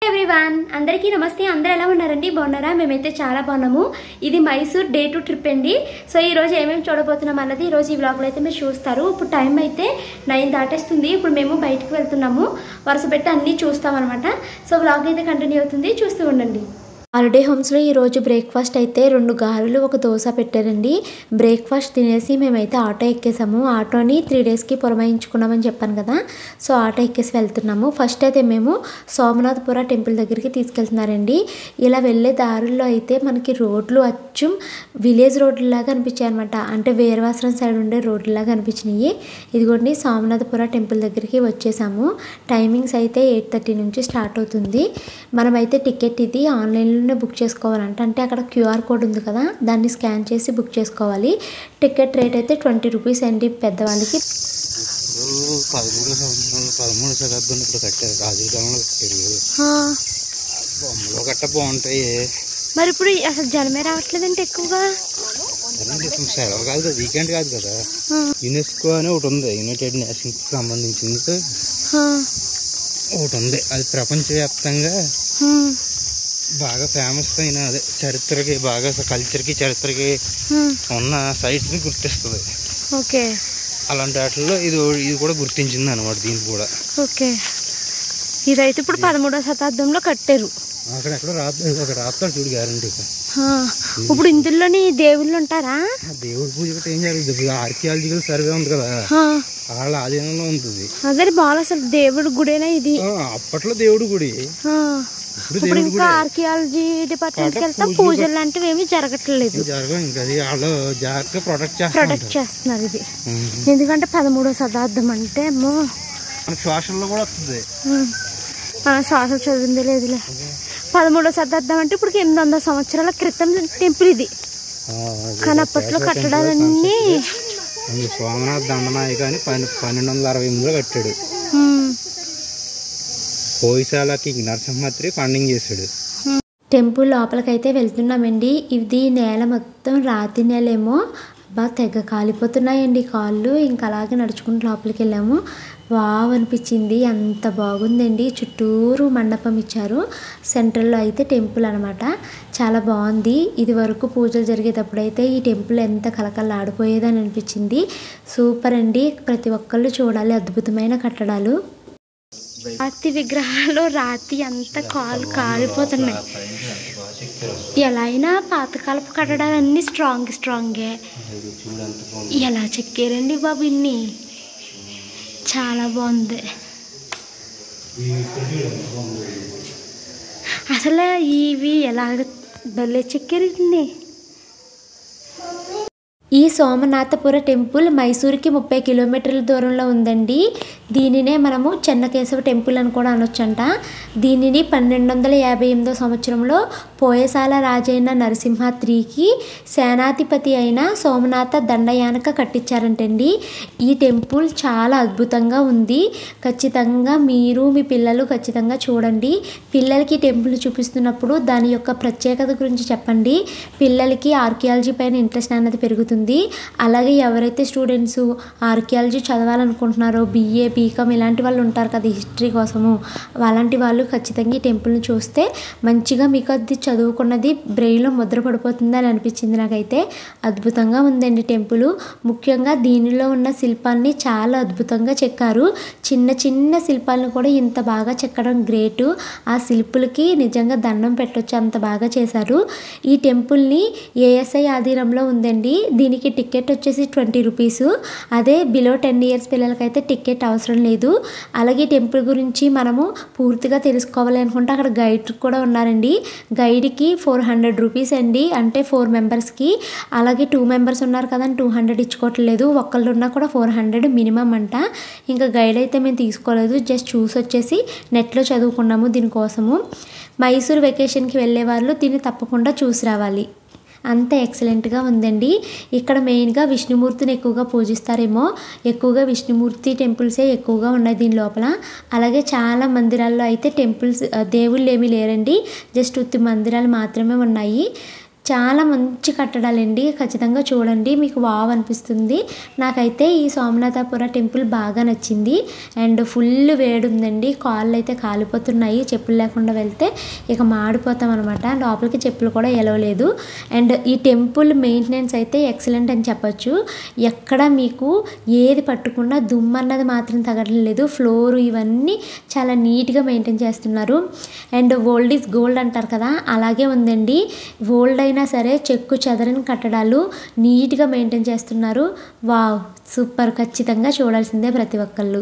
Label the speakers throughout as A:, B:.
A: Everyone అందరికీ నమస్తే. అందరూ ఎలా ఉన్నారండి? బాగున్నారా? మేమైతే చాలా బాగున్నాము. ఇది మైసూర్ డే 2 ట్రిప్ అండి. సో ఈ రోజు ఏమేమి చూడబోతున్నాం అన్నది ఈ రోజు ఈ వ్లాగ్లో అయితే మీరు చూస్తారు. ఇప్పుడు టైం అయితే 9 దాటేస్తుంది. ఇప్పుడు మేము బయటకు వెళ్తున్నాము. వరుస పెట్టి అన్నీ చూస్తాం అనమాట. సో వ్లాగ్ అయితే కంటిన్యూ అవుతుంది, చూస్తూ ఉండండి. హాలిడే హోమ్స్లో ఈరోజు బ్రేక్ఫాస్ట్ అయితే 2 గారెలు 1 దోశ పెట్టారండి. బ్రేక్ఫాస్ట్ తినేసి మేమైతే ఆటో ఎక్కేసాము. ఆటోని 3 డేస్కి పురమాయించుకున్నామని చెప్పాను కదా. సో ఆటో ఎక్కేసి వెళ్తున్నాము. ఫస్ట్ అయితే మేము సోమనాథపుర టెంపుల్ దగ్గరికి తీసుకెళ్తున్నారండి. ఇలా వెళ్ళే దారుల్లో అయితే మనకి రోడ్లు అచ్చం విలేజ్ రోడ్లాగా అనిపించాయి అనమాట. అంటే వీరవాసరం సైడ్ ఉండే రోడ్లాగా అనిపించినాయి. ఇదిగోండి సోమనాథపుర టెంపుల్ దగ్గరికి వచ్చేసాము. టైమింగ్స్ అయితే 8:30 నుంచి స్టార్ట్ అవుతుంది. మనమైతే టికెట్ ఇది ఆన్లైన్లో బుక్ చేసుకోవాలంట. అంటే అక్కడ క్యూఆర్ కోడ్ ఉంది కదా, దాన్ని స్కాన్ చేసి బుక్ చేసుకోవాలి. టికెట్ రేట్ అయితే 20 రూపీస్ అండి పెద్దవాళ్ళకి.
B: 13వ శతాబ్దం ఇప్పుడు కట్టారు, రాజీకాలంలో కట్టారు. బొమ్మలు గట్ట బాగుంటాయి.
A: మరి ఇప్పుడు అసలు జనమే రావట్లేదంటే ఎక్కువగా.
B: సెలవు కాదు కదా, వీకెండ్ కాదు కదా. యునెస్కో అని ఒకటి ఉంది, యునైటెడ్ నేషన్స్ కి సంబంధించింది ఒకటి ఉంది. అది ప్రపంచవ్యాప్తంగా బాగా ఫేమస్ అయిన అదే చరిత్రకి బాగా కల్చర్కి చరిత్రకి ఉన్న సైట్స్ ని గుర్తిస్తుంది.
A: ఓకే,
B: అలాంటి వాటిల్లో ఇది కూడా గుర్తించింది అనమాట. దీనికి కూడా
A: ఓకే. ఇదైతే ఇప్పుడు 13వ శతాబ్దంలో కట్టారు.
B: అక్కడెక్కడ రాస్తాడు చూడు గ్యారంటీ.
A: ఇప్పుడు ఇందులోని దేవుళ్ళు ఉంటారా?
B: దేవుడి పూజ ఏం జరుగుతుంది? ఆర్కియాలజికల్ సర్వే ఉంది కదా, వాళ్ళ ఆధీనంలో ఉంటుంది.
A: అదే బాగా అసలు దేవుడి గుడేనా ఇది?
B: అప్పట్లో దేవుడి గుడి.
A: ఇప్పుడు ఇంకా ఆర్కియాలజీ డిపార్ట్మెంట్కి వెళ్తా పూజలు లాంటివి ఏమి జరగట్లేదు.
B: ఇంకా వాళ్ళు జాగ్రత్తగా ప్రొటెక్ట్
A: చేస్తున్నారు ఇది. ఎందుకంటే 13వ శతాబ్దం అంటే
B: సోషల్లో కూడా వస్తుంది.
A: మన సోషల్ చదివింది లేదులే. 13వ శతాబ్దం అంటే ఇప్పుడు 800 సంవత్సరాల క్రితం టెంపుల్ ఇది. కానీ అప్పట్లో కట్టడాలన్నీ
B: సోమనాథ్ దండనాయక అని 1268లో కట్టాడు. హోయసాలకి నరసింహత్రి ఫండింగ్ చేశాడు.
A: టెంపుల్ లోపలికైతే వెళ్తున్నామండి. ఇది నేల మొత్తం రాతి నేలేమో. బాగా తెగ కాలిపోతున్నాయండి కాళ్ళు. ఇంకా అలాగే నడుచుకుంటూ లోపలికి వెళ్ళాము. వావ్ అనిపించింది, అంత బాగుందండి. చుట్టూరు మండపం ఇచ్చారు. సెంట్రల్లో అయితే టెంపుల్ అనమాట. చాలా బాగుంది. ఇది వరకు పూజలు జరిగేటప్పుడు అయితే ఈ టెంపుల్ ఎంత కలకల్లాడిపోయేదని అనిపించింది. సూపర్ అండి. ప్రతి ఒక్కళ్ళు చూడాలి, అద్భుతమైన కట్టడాలు. రాతి విగ్రహాలు రాతి అంతా కాలిపోతున్నాయి. ఎలా అయినా పాతకాలపు కట్టడాలన్నీ స్ట్రాంగే. ఎలా చెక్కారండి బాబు ఇన్ని. చాలా బాగుంది అసలు. ఇవి ఎలాగ భలే చెక్కారు ఇన్ని. ఈ సోమనాథపుర టెంపుల్ మైసూర్కి 30 కిలోమీటర్ల దూరంలో ఉందండి. దీనినే మనము చెన్నకేశవ టెంపుల్ అని కూడా అనొచ్చంట. దీనిని 1258వ సంవత్సరంలో పోయసాల రాజైన నరసింహ IIIకి సేనాధిపతి అయిన సోమనాథ దండయానక కట్టించారంటండి. ఈ టెంపుల్ చాలా అద్భుతంగా ఉంది. ఖచ్చితంగా మీరు మీ పిల్లలు ఖచ్చితంగా చూడండి. పిల్లలకి టెంపుల్ చూపిస్తున్నప్పుడు దాని యొక్క ప్రత్యేకత గురించి చెప్పండి. పిల్లలకి ఆర్కియాలజీ పైన ఇంట్రెస్ట్ అనేది పెరుగుతుంది. అలాగే ఎవరైతే స్టూడెంట్స్ ఆర్కియాలజీ చదవాలనుకుంటున్నారో, BA BCom ఇలాంటి వాళ్ళు ఉంటారు కదా హిస్టరీ కోసము, అలాంటి వాళ్ళు ఖచ్చితంగా ఈ టెంపుల్ని చూస్తే మంచిగా మీకు అది చదువుకున్నది బ్రెయిన్లో ముద్ర పడిపోతుంది అని అనిపించింది నాకైతే. అద్భుతంగా ఉందండి టెంపుల్. ముఖ్యంగా దీనిలో ఉన్న శిల్పాన్ని చాలా అద్భుతంగా చెక్కారు. చిన్న చిన్న శిల్పాలను కూడా ఇంత బాగా చెక్కడం గ్రేటు. ఆ శిల్పులకి నిజంగా దండం పెట్టొచ్చు, అంత బాగా చేశారు. ఈ టెంపుల్ని ASI ఆధీనంలో ఉందండి. దీనికి టికెట్ వచ్చేసి 20 రూపీస్. అదే బిలో 10 ఇయర్స్ పిల్లలకైతే టికెట్ అవసరం లేదు. అలాగే టెంపుల్ గురించి మనము పూర్తిగా తెలుసుకోవాలి అనుకుంటే అక్కడ గైడ్ కూడా ఉన్నారండి. గైడ్కి 400 రూపీస్ అండి, అంటే 4 మెంబర్స్కి. అలాగే 2 మెంబర్స్ ఉన్నారు కదా, 200 ఇచ్చుకోవట్లేదు. ఒక్కళ్ళు ఉన్నా కూడా 400 మినిమం అంట. ఇంకా గైడ్ అయితే మేము తీసుకోలేదు, జస్ట్ చూసి వచ్చేసి నెట్లో చదువుకున్నాము దీనికోసము. మైసూర్ వెకేషన్కి వెళ్ళే వాళ్ళు దీన్ని తప్పకుండా చూసి రావాలి. అంత ఎక్సలెంట్గా ఉందండి. ఇక్కడ మెయిన్గా విష్ణుమూర్తిని ఎక్కువగా పూజిస్తారేమో. ఎక్కువగా విష్ణుమూర్తి టెంపుల్సే ఎక్కువగా ఉన్నాయి దీని లోపల. అలాగే చాలా మందిరాల్లో అయితే టెంపుల్స్ దేవుళ్ళు ఏమీ లేరండి, జస్ట్ ఉత్తి మందిరాలు మాత్రమే ఉన్నాయి. చాలా మంచి కట్టడాలండి. ఖచ్చితంగా చూడండి, మీకు వావ్ అనిపిస్తుంది. నాకైతే ఈ సోమనాథపుర టెంపుల్ బాగా నచ్చింది. అండ్ ఫుల్ వేడి ఉందండి, కాళ్ళు అయితే కాలిపోతున్నాయి. చెప్పులు లేకుండా వెళ్తే ఇక మాడిపోతాం అనమాట. లోపలికి చెప్పులు కూడా ఎలవలేదు. అండ్ ఈ టెంపుల్ మెయింటెనెన్స్ అయితే ఎక్సలెంట్ అని చెప్పొచ్చు. ఎక్కడ మీకు ఏది పట్టుకున్నా దుమ్ము అన్నది మాత్రం తగడం లేదు. ఫ్లోర్ ఇవన్నీ చాలా నీట్గా మెయింటైన్ చేస్తున్నారు. అండ్ ఓల్డ్ ఈజ్ గోల్డ్ అంటారు కదా, అలాగే ఉందండి. ఓల్డ్ అయినా సరే చెక్కు చెదరని కట్టడాలు నీట్గా మెయింటైన్ చేస్తున్నారు. Wow, super. ఖచ్చితంగా చూడాల్సిందే ప్రతి ఒక్కళ్ళు.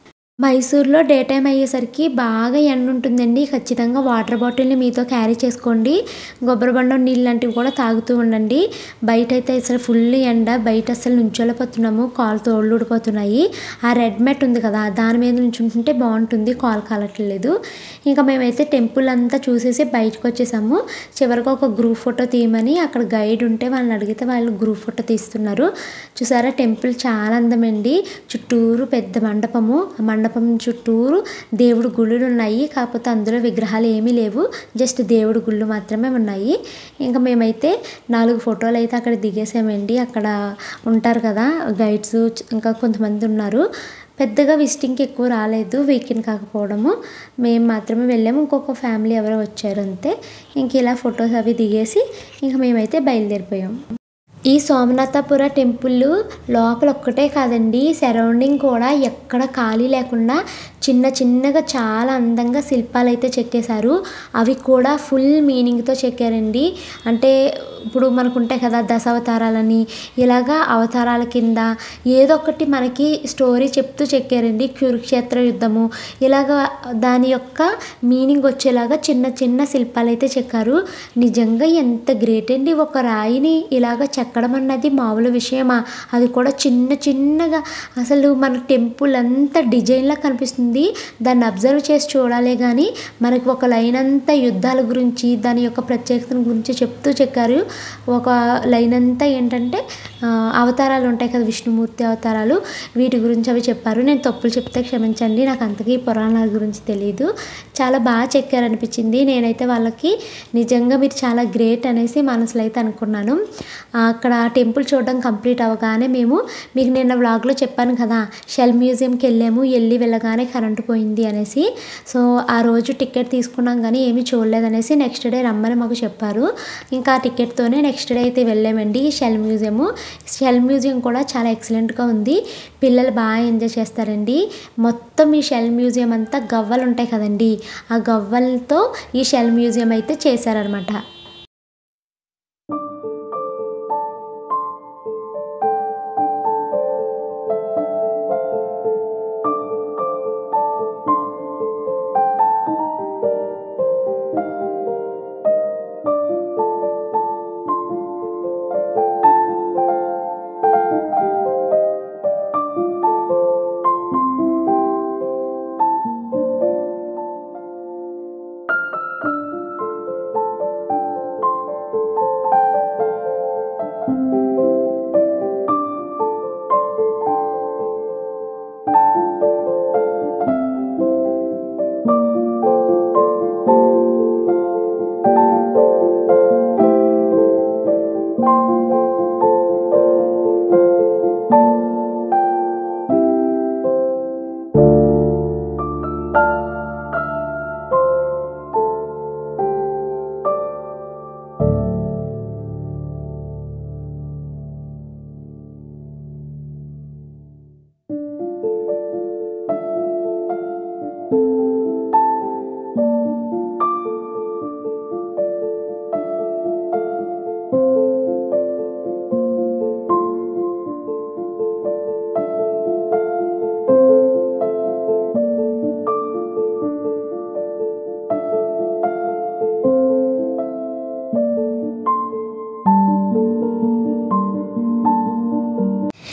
A: మైసూర్లో డే టైం అయ్యేసరికి బాగా ఎండ ఉంటుందండి. ఖచ్చితంగా వాటర్ బాటిల్ని మీతో క్యారీ చేసుకోండి. కొబ్బరి బొండం నీళ్ళు లాంటివి కూడా తాగుతూ ఉండండి. బయట అయితే అసలు ఫుల్ ఎండ, బయట అసలు నుంచోలేకపోతున్నాము, కాలు తోళ్ళు ఊడిపోతున్నాయి. ఆ రెడ్ మ్యాట్ ఉంది కదా, దాని మీద నుంచుంటుంటే బాగుంటుంది, కాలు కాలట్లేదు. ఇంకా మేమైతే టెంపుల్ అంతా చూసేసి బయటకు వచ్చేసాము. చివరికి ఒక గ్రూప్ ఫోటో తీయమని అక్కడ గైడ్ ఉంటే వాళ్ళని అడిగితే వాళ్ళు గ్రూప్ ఫోటో తీస్తున్నారు. చూసారా, టెంపుల్ చాలా అందమండి. చుట్టూరు పెద్ద మండపము, మండపం చుట్టూరు దేవుడు గుళ్ళు ఉన్నాయి. కాకపోతే అందులో విగ్రహాలు ఏమీ లేవు, జస్ట్ దేవుడు గుళ్ళు మాత్రమే ఉన్నాయి. ఇంకా మేమైతే 4 ఫోటోలు అయితే అక్కడ దిగేసామండి. అక్కడ ఉంటారు కదా గైడ్స్, ఇంకా కొంతమంది ఉన్నారు. పెద్దగా విజిటింగ్కి ఎక్కువ రాలేదు, వీకెండ్ కాకపోవడము. మేము మాత్రమే వెళ్ళాము, ఇంకొక ఫ్యామిలీ ఎవరో వచ్చారు అంతే. ఇంక ఇలా ఫొటోస్ అవి దిగేసి ఇంకా మేమైతే బయలుదేరిపోయాం. ఈ సోమనాథపుర టెంపుల్ లోపల ఒక్కటే కాదండి, సరౌండింగ్ కూడా ఎక్కడ ఖాళీ లేకుండా చిన్న చిన్నగా చాలా అందంగా శిల్పాలు అయితే చెక్కేశారు. అవి కూడా ఫుల్ మీనింగ్తో చెక్కారండి. అంటే ఇప్పుడు మనకు ఉంటాయి కదా దశావతారాలని, ఇలాగా అవతారాల కింద ఏదో ఒకటి మనకి స్టోరీ చెప్తూ చెక్కారండి. కురుక్షేత్ర యుద్ధము, ఇలాగా దాని యొక్క మీనింగ్ వచ్చేలాగా చిన్న చిన్న శిల్పాలు అయితే చెక్కారు. నిజంగా ఎంత గ్రేట్ అండి. ఒక రాయిని ఇలాగ చెక్కడం అన్నది మామూలు విషయమా? అది కూడా చిన్న చిన్నగా. అసలు మన టెంపుల్ అంతా డిజైన్లా కనిపిస్తుంది. దాన్ని అబ్జర్వ్ చేసి చూడాలి కానీ మనకి ఒక లైన్ అంతా యుద్ధాల గురించి, దాని యొక్క ప్రత్యేకతను గురించి చెప్తూ చెక్కారు. ఒక లైన్ అంతా ఏంటంటే అవతారాలు ఉంటాయి కదా, విష్ణుమూర్తి అవతారాలు, వీటి గురించి అవి చెప్పారు. నేను తప్పులు చెప్తే క్షమించండి, నాకు అంతకీ పురాణాల గురించి తెలియదు. చాలా బాగా చెక్కారనిపించింది. నేనైతే వాళ్ళకి నిజంగా మీరు చాలా గ్రేట్ అనేసి మనసులో అయితే అనుకున్నాను. అక్కడ టెంపుల్ చూడడం కంప్లీట్ అవ్వగానే మీకు నిన్న వ్లాగ్లో చెప్పాను కదా, షెల్ మ్యూజియంకి వెళ్ళి వెళ్ళగానే కరెంటు పోయింది అనేసి. సో ఆ రోజు టికెట్ తీసుకున్నాం కానీ ఏమీ చూడలేదనేసి నెక్స్ట్ డే రమ్మని మాకు చెప్పారు. ఇంకా ఆ టికెట్తోనే నెక్స్ట్ డే అయితే వెళ్ళామండి షెల్ మ్యూజియము. షెల్ మ్యూజియం కూడా చాలా ఎక్సలెంట్గా ఉంది, పిల్లలు బాగా ఎంజాయ్ చేస్తారండి. మొత్తం ఈ షెల్ మ్యూజియం అంతా గవ్వలు ఉంటాయి కదండి, ఆ గవ్వలతో ఈ షెల్ మ్యూజియం అయితే చేశారనమాట.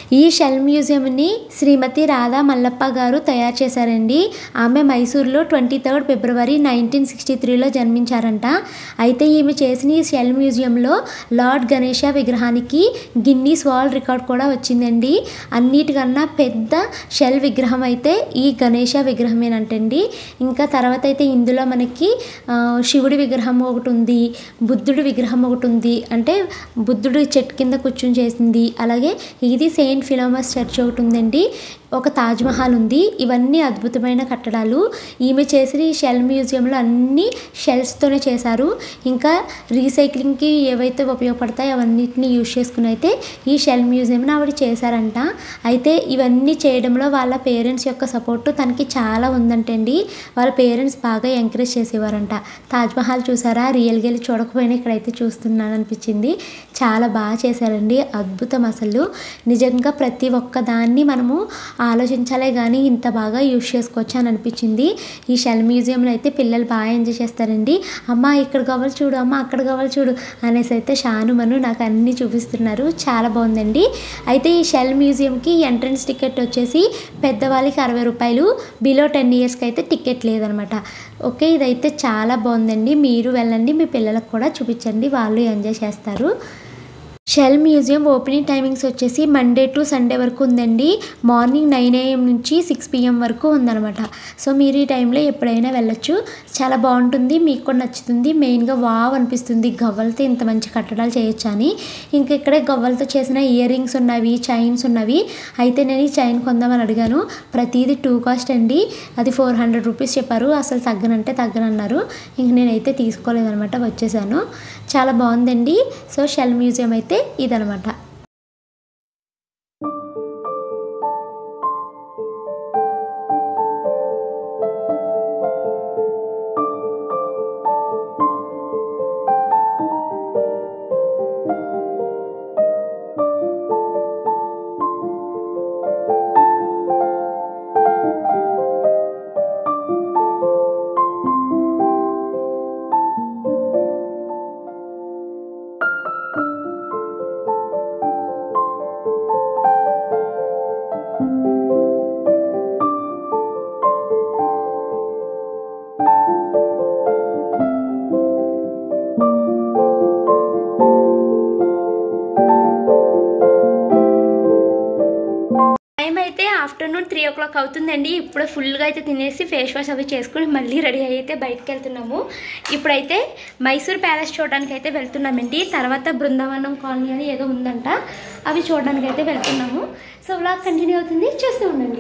A: ఈ షెల్ మ్యూజియంని శ్రీమతి రాధా మల్లప్ప గారు తయారు చేశారండి. ఆమె మైసూర్లో 23 ఫిబ్రవరి 1963లో జన్మించారంట. అయితే ఈమె చేసిన ఈ షెల్ మ్యూజియంలో లార్డ్ గణేష విగ్రహానికి గిన్నీస్ వరల్డ్ రికార్డ్ కూడా వచ్చిందండి. అన్నిటికన్నా పెద్ద షెల్ విగ్రహం అయితే ఈ గణేష విగ్రహమేనంటండి. ఇంకా తర్వాత అయితే ఇందులో మనకి శివుడి విగ్రహం ఒకటి ఉంది, బుద్ధుడి విగ్రహం ఒకటి ఉంది, అంటే బుద్ధుడు చెట్టు కింద కూర్చుని చేసింది. అలాగే ఇది సెయింట్ ఫిలోమస్ చర్చ్ ఒకటి ఉందండి, ఒక తాజ్మహల్ ఉంది. ఇవన్నీ అద్భుతమైన కట్టడాలు. ఈమె చేసిన ఈ షెల్ మ్యూజియంలో అన్ని షెల్స్తోనే చేశారు. ఇంకా రీసైక్లింగ్కి ఏవైతే ఉపయోగపడతాయో అవన్నిటిని యూజ్ చేసుకుని అయితే ఈ షెల్ మ్యూజియంని ఆవిడ చేశారంట. అయితే ఇవన్నీ చేయడంలో వాళ్ళ పేరెంట్స్ యొక్క సపోర్టు తనకి చాలా ఉందంటండి. వాళ్ళ పేరెంట్స్ బాగా ఎంకరేజ్ చేసేవారంట. తాజ్మహల్ చూసారా, రియల్గా వెళ్ళి చూడకపోయినా ఇక్కడైతే చూస్తున్నాను అనిపించింది. చాలా బాగా చేశారండి, అద్భుతం. అసలు నిజంగా ప్రతి ఒక్క దాన్ని మనము ఆలోచించాలే కానీ ఇంత బాగా యూజ్ చేసుకోవచ్చు అని అనిపించింది. ఈ షెల్ మ్యూజియంలో అయితే పిల్లలు బాగా ఎంజాయ్ చేస్తారండి. అమ్మ ఇక్కడ కావాలి చూడు, అమ్మ అక్కడ కావాలి చూడు అనేసి అయితే షానుమను నాకు అన్నీ చూపిస్తున్నారు. చాలా బాగుందండి. అయితే ఈ షెల్ మ్యూజియంకి ఎంట్రన్స్ టికెట్ వచ్చేసి పెద్దవాళ్ళకి 60 రూపాయలు, బిలో 10 ఇయర్స్కి అయితే టికెట్ లేదనమాట. ఓకే, ఇదైతే చాలా బాగుందండి. మీరు వెళ్ళండి, మీ పిల్లలకు కూడా చూపించండి, వాళ్ళు ఎంజాయ్ చేస్తారు. షెల్ మ్యూజియం ఓపెనింగ్ టైమింగ్స్ వచ్చేసి మండే టు సండే వరకు ఉందండి. మార్నింగ్ 9 AM నుంచి 6 PM వరకు ఉందన్నమాట. సో మీరు ఈ టైంలో ఎప్పుడైనా వెళ్ళొచ్చు. చాలా బాగుంటుంది, మీకు కూడా నచ్చుతుంది. మెయిన్గా వావ్ అనిపిస్తుంది, గవ్వలతో ఇంత మంచి కట్టడాలు చేయొచ్చు అని. ఇంకా ఇక్కడే గవ్వలతో చేసిన ఇయర్ రింగ్స్ ఉన్నవి, చైన్స్ ఉన్నవి. అయితే నేను ఈ చైన్ కొందామని అడిగాను. ప్రతిదీ 2 కాస్ట్ అండి. అది 400 రూపీస్ చెప్పారు. అసలు తగ్గనంటే తగ్గనన్నారు. ఇంక నేనైతే తీసుకోలేదనమాట, వచ్చేసాను. చాలా బాగుందండి. సో షెల్ మ్యూజియం అయితే ఇదనమాట. ఆఫ్టర్నూన్ 3 o'clock అవుతుందండి. ఇప్పుడు ఫుల్గా అయితే తినేసి ఫేస్ వాష్ అవి చేసుకుని మళ్ళీ రెడీ అయితే బయటకు వెళ్తున్నాము. ఇప్పుడైతే మైసూర్ ప్యాలెస్ చూడడానికి అయితే వెళ్తున్నామండి. తర్వాత బృందావనం కాలనీ అని ఏదో ఉందంట, అవి చూడడానికి అయితే వెళ్తున్నాము. సో వ్లాగ్ కంటిన్యూ అవుతుంది, చూస్తూ ఉండండి.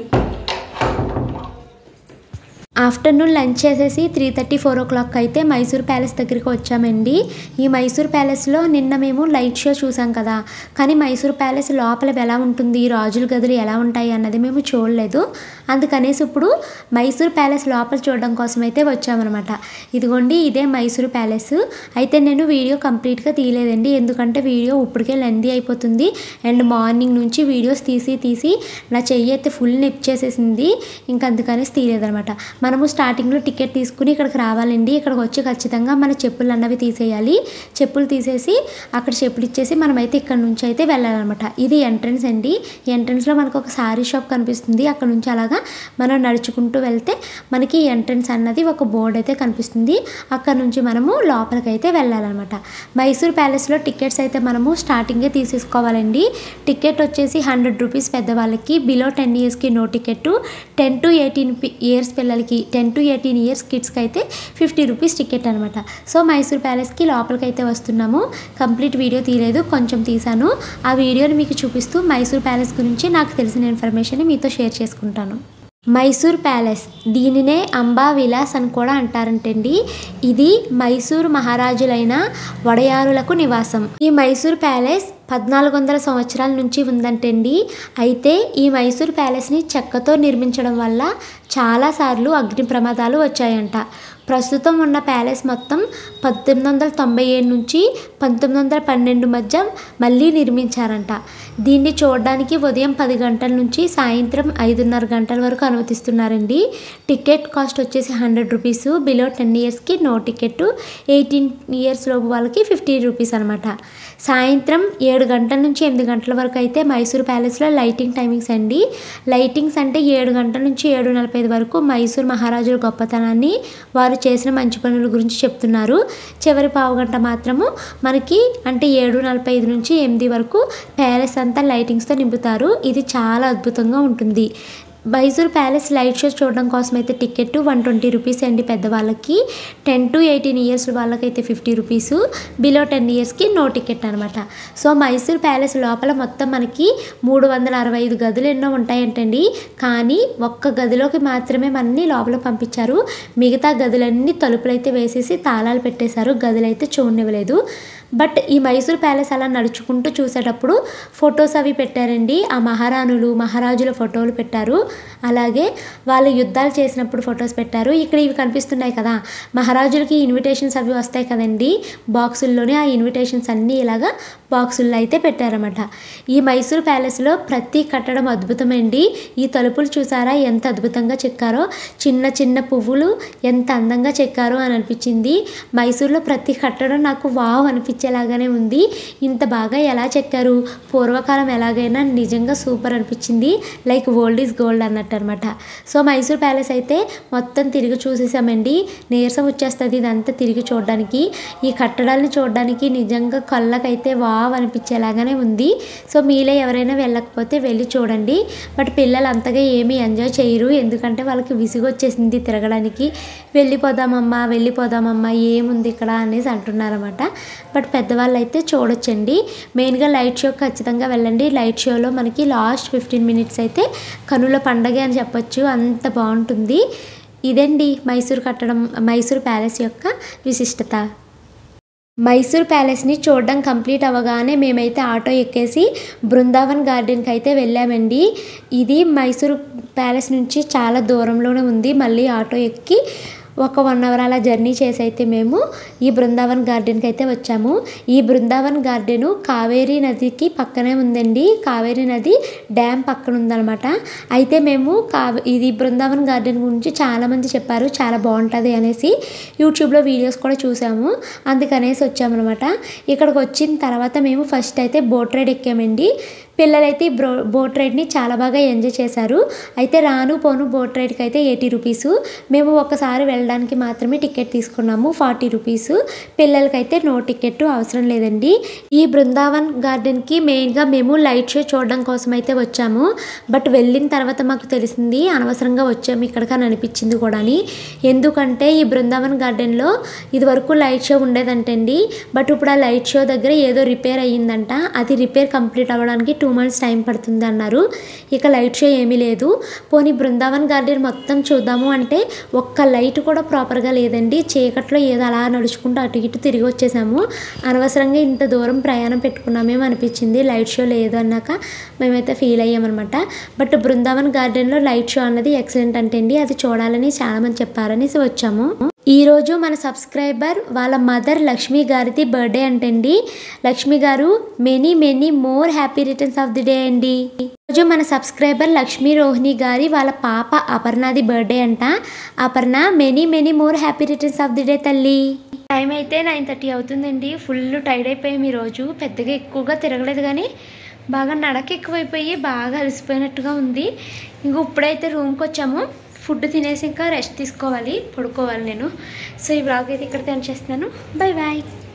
A: ఆఫ్టర్నూన్ లంచ్ చేసేసి 3:30, 4 o'clock అయితే మైసూర్ ప్యాలెస్ దగ్గరికి వచ్చామండి. ఈ మైసూర్ ప్యాలెస్లో నిన్న మేము లైట్ షో చూసాం కదా, కానీ మైసూర్ ప్యాలెస్ లోపల ఎలా ఉంటుంది, రాజుల గదులు ఎలా ఉంటాయి అన్నది మేము చూడలేదు. అందుకనేసి ఇప్పుడు మైసూర్ ప్యాలెస్ లోపల చూడడం కోసం అయితే వచ్చామన్నమాట. ఇదిగోండి, ఇదే మైసూర్ ప్యాలెస్. అయితే నేను వీడియో కంప్లీట్గా తీయలేదండి, ఎందుకంటే వీడియో ఇప్పటికే లెందీ అయిపోతుంది. అండ్ మార్నింగ్ నుంచి వీడియోస్ తీసి నా చెయ్యి అయితే ఫుల్ నొప్పి చేసేసింది. ఇంకా అందుకనేసి తీయలేదనమాట. మనము స్టార్టింగ్లో టికెట్ తీసుకుని ఇక్కడికి రావాలండి. ఇక్కడికి వచ్చి ఖచ్చితంగా మన చెప్పులు అన్నవి తీసేయాలి. చెప్పులు తీసేసి అక్కడ చెప్పులు ఇచ్చేసి మనమైతే ఇక్కడ నుంచి అయితే వెళ్ళాలన్నమాట. ఇది ఎంట్రన్స్ అండి. ఎంట్రన్స్లో మనకు ఒక సారీ షాప్ కనిపిస్తుంది. అక్కడ నుంచి అలాగా మనం నడుచుకుంటూ వెళ్తే మనకి ఎంట్రన్స్ అన్నది ఒక బోర్డు అయితే కనిపిస్తుంది. అక్కడ నుంచి మనము లోపలికి అయితే వెళ్ళాలన్నమాట. మైసూర్ ప్యాలెస్లో టికెట్స్ అయితే మనము స్టార్టింగే తీసేసుకోవాలండి. టికెట్ వచ్చేసి 100 రూపీస్ పెద్దవాళ్ళకి, బిలో 10 ఇయర్స్కి నో టికెట్, 10 to 18 ఇయర్స్ పిల్లలకి, 10 to 18 ఇయర్స్ కిడ్స్కి అయితే 50 రూపీస్ టికెట్ అనమాట. సో మైసూర్ ప్యాలెస్కి లోపలికి అయితే వస్తున్నాము. కంప్లీట్ వీడియో తీయలేదు, కొంచెం తీసాను. ఆ వీడియోని మీకు చూపిస్తూ మైసూర్ ప్యాలెస్ గురించి నాకు తెలిసిన ఇన్ఫర్మేషన్ మీతో షేర్ చేసుకుంటాను. మైసూర్ ప్యాలెస్, దీనినే అంబా విలాస్ అని కూడా అంటారంటండి. ఇది మైసూర్ మహారాజులైన వడయారులకు నివాసం. ఈ మైసూర్ ప్యాలెస్ 1400 సంవత్సరాల నుంచి ఉందంటండి. అయితే ఈ మైసూర్ ప్యాలెస్ని చెక్కతో నిర్మించడం వల్ల చాలాసార్లు అగ్ని ప్రమాదాలు వచ్చాయంట. ప్రస్తుతం ఉన్న ప్యాలెస్ మొత్తం 1897 నుంచి 1912 మధ్య మళ్ళీ నిర్మించారంట. దీన్ని చూడడానికి ఉదయం 10 గంటల నుంచి సాయంత్రం 5:30 గంటల వరకు అనుమతిస్తున్నారండి. టికెట్ కాస్ట్ వచ్చేసి 100 రూపీస్. బిలో 10 ఇయర్స్కి నో టికెట్, 18 ఇయర్స్ లోపు వాళ్ళకి 50 రూపీస్ అనమాట. సాయంత్రం 7 గంటల నుంచి 8 గంటల వరకు అయితే మైసూర్ ప్యాలెస్లో లైటింగ్ టైమింగ్స్ అండి. లైటింగ్స్ అంటే 7 గంటల నుంచి 7:45 వరకు మైసూర్ మహారాజుల గొప్పతనాన్ని, వారు చేసిన మంచి పనుల గురించి చెప్తున్నారు. చివరి పావుగంట మాత్రము మనకి అంటే 7:45 నుంచి 8 వరకు ప్యాలెస్ అంతా లైటింగ్స్తో నింపుతారు. ఇది చాలా అద్భుతంగా ఉంటుంది. మైసూర్ ప్యాలెస్ లైట్ షో చూడడం కోసం అయితే టికెట్ 120 రూపీస్ అండి పెద్దవాళ్ళకి. 10 to 18 ఇయర్స్ వాళ్ళకైతే 50 రూపీస్. బిలో 10 ఇయర్స్కి నో టికెట్ అనమాట. సో మైసూర్ ప్యాలెస్ లోపల మొత్తం మనకి 365 గదులు ఎన్నో ఉంటాయంటండి. కానీ ఒక్క గదిలోకి మాత్రమే మనని లోపల పంపించారు. మిగతా గదులన్నీ తలుపులు అయితే వేసేసి తాళాలు పెట్టేశారు. గదులు అయితే చూడనివ్వలేదు. బట్ ఈ మైసూర్ ప్యాలెస్ అలా నడుచుకుంటూ చూసేటప్పుడు ఫొటోస్ అవి పెట్టారండి. ఆ మహారాణులు మహారాజుల ఫోటోలు పెట్టారు. అలాగే వాళ్ళు యుద్ధాలు చేసినప్పుడు ఫొటోస్ పెట్టారు. ఇక్కడ ఇవి కనిపిస్తున్నాయి కదా, మహారాజులకి ఇన్విటేషన్స్ అవి వస్తాయి కదండి బాక్సుల్లోనే. ఆ ఇన్విటేషన్స్ అన్నీ ఇలాగా బాక్సుల్లో అయితే పెట్టారన్నమాట. ఈ మైసూర్ ప్యాలెస్లో ప్రతి కట్టడం అద్భుతమండి. ఈ తలుపులు చూసారా ఎంత అద్భుతంగా చెక్కారో, చిన్న చిన్న పువ్వులు ఎంత అందంగా చెక్కారో అని అనిపించింది. మైసూర్లో ప్రతి కట్టడం నాకు వావ్ అనిపించేలాగానే ఉంది. ఇంత బాగా ఎలా చెక్కారు, పూర్వకాలం ఎలాగైనా నిజంగా సూపర్ అనిపించింది. లైక్ ఓల్డ్ ఈజ్ గోల్డ్ అన్నట్టు అనమాట. సో మైసూర్ ప్యాలెస్ అయితే మొత్తం తిరిగి చూసేసామండి. నీరసం వచ్చేస్తుంది ఇదంతా తిరిగి చూడడానికి. ఈ కట్టడాలను చూడడానికి నిజంగా కళ్ళకైతే వావ్ అనిపించేలాగానే ఉంది. సో మీలో ఎవరైనా వెళ్ళకపోతే వెళ్ళి చూడండి. బట్ పిల్లలు అంతగా ఏమీ ఎంజాయ్ చేయరు, ఎందుకంటే వాళ్ళకి విసుగు వచ్చేసింది తిరగడానికి. వెళ్ళిపోదామమ్మా ఏముంది ఇక్కడ అనేసి అంటున్నారన్నమాట. బట్ పెద్దవాళ్ళు అయితే చూడొచ్చండి. మెయిన్గా లైట్ షో ఖచ్చితంగా వెళ్ళండి. లైట్ షోలో మనకి లాస్ట్ 15 మినిట్స్ అయితే కనుల పండగ అని చెప్పొచ్చు, అంత బాగుంటుంది. ఇదండి మైసూర్ ప్యాలెస్ యొక్క విశిష్టత. మైసూర్ ప్యాలెస్ని చూడడం కంప్లీట్ అవ్వగానే మేమైతే ఆటో ఎక్కేసి బృందావన్ గార్డెన్కి అయితే వెళ్ళామండి. ఇది మైసూర్ ప్యాలెస్ నుంచి చాలా దూరంలోనే ఉంది. మళ్ళీ ఆటో ఎక్కి ఒక 1 అవర్ అలా జర్నీ చేసి అయితే మేము ఈ బృందావన్ గార్డెన్కి అయితే వచ్చాము. ఈ బృందావన్ గార్డెను కావేరీ నదికి పక్కనే ఉందండి. కావేరీ నది డ్యామ్ పక్కన ఉందన్నమాట. అయితే మేము ఇది బృందావన్ గార్డెన్ గురించి చాలామంది చెప్పారు, చాలా బాగుంటుంది అనేసి. యూట్యూబ్లో వీడియోస్ కూడా చూసాము, అందుకనేసి వచ్చామన్నమాట. ఇక్కడికి వచ్చిన తర్వాత మేము ఫస్ట్ అయితే బోట్ రైడ్ ఎక్కామండి. పిల్లలైతే బోట్ రైడ్ని చాలా బాగా ఎంజాయ్ చేశారు. అయితే రాను పోను బోట్ రైడ్కి అయితే 80 రూపీస్. మేము ఒకసారి వెళ్ళడానికి మాత్రమే టికెట్ తీసుకున్నాము, 40 రూపీస్. పిల్లలకైతే నో టికెట్ అవసరం లేదండి. ఈ బృందావన్ గార్డెన్కి మెయిన్గా మేము లైట్ షో చూడడం కోసం అయితే వచ్చాము. బట్ వెళ్ళిన తర్వాత మాకు తెలిసింది అనవసరంగా వచ్చాము ఇక్కడికని అనిపించింది కూడా. ఎందుకంటే ఈ బృందావన్ గార్డెన్లో ఇదివరకు లైట్ షో ఉండేదంటండి. బట్ ఇప్పుడు ఆ లైట్ షో దగ్గర ఏదో రిపేర్ అయ్యిందంట. అది రిపేర్ కంప్లీట్ అవ్వడానికి 2 months టైం పడుతుంది అన్నారు. ఇక లైట్ షో ఏమీ లేదు. పోనీ బృందావన్ గార్డెన్ మొత్తం చూద్దాము అంటే ఒక్క లైట్ కూడా ప్రాపర్గా లేదండి. చీకట్లో ఏదో అలా నడుచుకుంటూ అటు ఇటు తిరిగి వచ్చేసాము. అనవసరంగా ఇంత దూరం ప్రయాణం పెట్టుకున్నామేమో అనిపించింది లైట్ షో లేదు అన్నాక. మేమైతే ఫీల్ అయ్యామన్నమాట. బట్ బృందావన్ గార్డెన్లో లైట్ షో అన్నది ఎక్సలెంట్ అంటండి. అది చూడాలని చాలామంది చెప్పారని వచ్చాము. ఈరోజు మన సబ్స్క్రైబర్ వాళ్ళ మదర్ లక్ష్మి గారిది బర్త్డే అంటండి. Lakshmi garu many more happy returns of the day అండి. ఈరోజు మన సబ్స్క్రైబర్ లక్ష్మీ రోహిణి గారి వాళ్ళ పాప అపర్ణది బర్త్డే అంట. Aparna many more happy returns of the day తల్లి. టైం అయితే 9:30 అవుతుందండి. ఫుల్ టైర్డ్ అయిపోయాం ఈరోజు. పెద్దగా ఎక్కువగా తిరగలేదు కానీ బాగా నడక ఎక్కువైపోయి బాగా అలసిపోయినట్టుగా ఉంది. ఇంక ఇప్పుడైతే రూమ్కి వచ్చాము. ఫుడ్ తినేసి ఇంకా రెస్ట్ తీసుకోవాలి, పడుకోవాలి నేను. సో ఈ బ్లాగ్ అయితే ఇక్కడ ఎండ్ చేస్తున్నాను. Bye bye.